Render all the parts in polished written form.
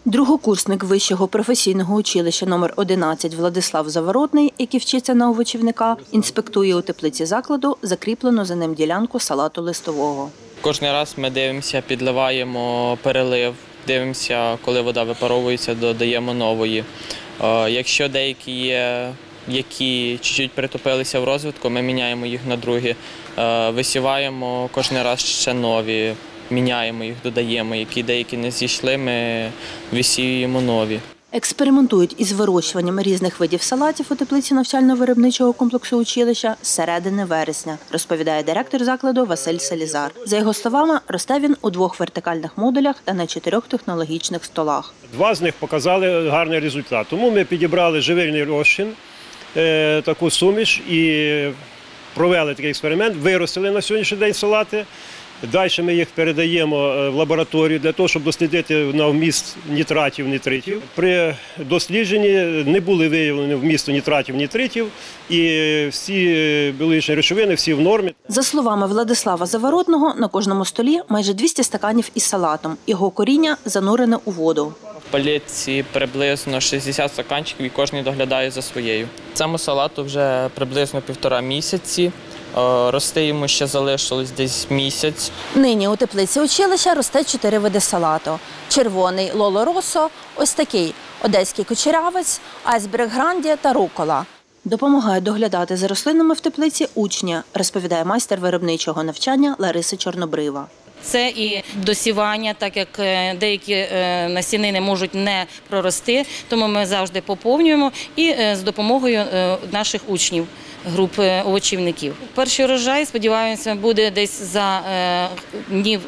Другокурсник Вищого професійного училища номер 11 Владислав Заворотний, який вчиться на овочівника, інспектує у теплиці закладу закріплену за ним ділянку салату листового. Кожен раз ми дивимося, підливаємо перелив, дивимося, коли вода випаровується, додаємо нової. Якщо деякі є, які чуть-чуть притупилися в розвитку, ми міняємо їх на другі. Висіваємо кожен раз ще нові, міняємо їх, додаємо. Які деякі не зійшли, ми висіюємо нові. Експериментують із вирощуванням різних видів салатів у теплиці навчально-виробничого комплексу училища з середини вересня, розповідає директор закладу Василь Селізар. За його словами, росте він у 2 вертикальних модулях та на 4 технологічних столах. 2 з них показали гарний результат. Тому ми підібрали живильний розчин, таку суміш і провели такий експеримент, виростили на сьогоднішній день салати. Далі ми їх передаємо в лабораторію для того, щоб дослідити на вміст нітратів, нитритів. При дослідженні не були виявлені вмісту нітратів, нитритів і всі біологічні речовини, всі в нормі. За словами Владислава Заворотного, на кожному столі майже 200 стаканів із салатом. Його коріння занурене у воду. В палітці приблизно 60 стаканчиків і кожен доглядає за своєю. Цьому салату вже приблизно 1,5 місяці. Рости йому ще залишилось десь місяць. Нині у теплиці училища росте 4 види салату. Червоний Лоло Росо, ось такий одеський кучерявець, айсберг гранді та рукола. Допомагають доглядати за рослинами в теплиці учні, розповідає майстер виробничого навчання Лариса Чорнобрива. Це і досівання, так як деякі насінини можуть не прорости, тому ми завжди поповнюємо і з допомогою наших учнів, груп овочівників. Перший урожай, сподіваємося, буде десь за днів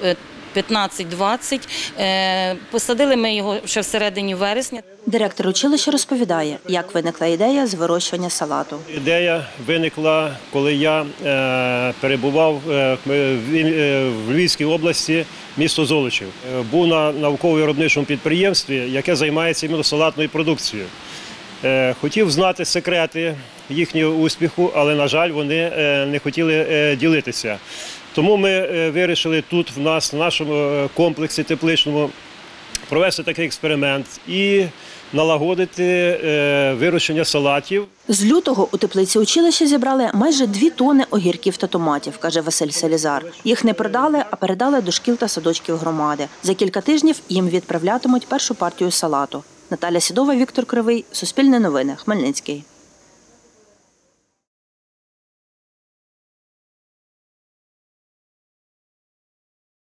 15-20. Посадили ми його ще всередині вересня. Директор училища розповідає, як виникла ідея з вирощування салату. Ідея виникла, коли я перебував в Львівській області, місто Золочів. Був на науково-виробничому підприємстві, яке займається іменно салатною продукцією. Хотів знати секрети їхнього успіху, але, на жаль, вони не хотіли ділитися. Тому ми вирішили тут в нашому комплексі тепличному провести такий експеримент і налагодити вирощення салатів. З лютого у теплиці училища зібрали майже 2 тонни огірків та томатів, каже Василь Селізар. Їх не продали, а передали до шкіл та садочків громади. За кілька тижнів їм відправлятимуть першу партію салату. Наталя Сідова, Віктор Кривий, Суспільне новини, Хмельницький.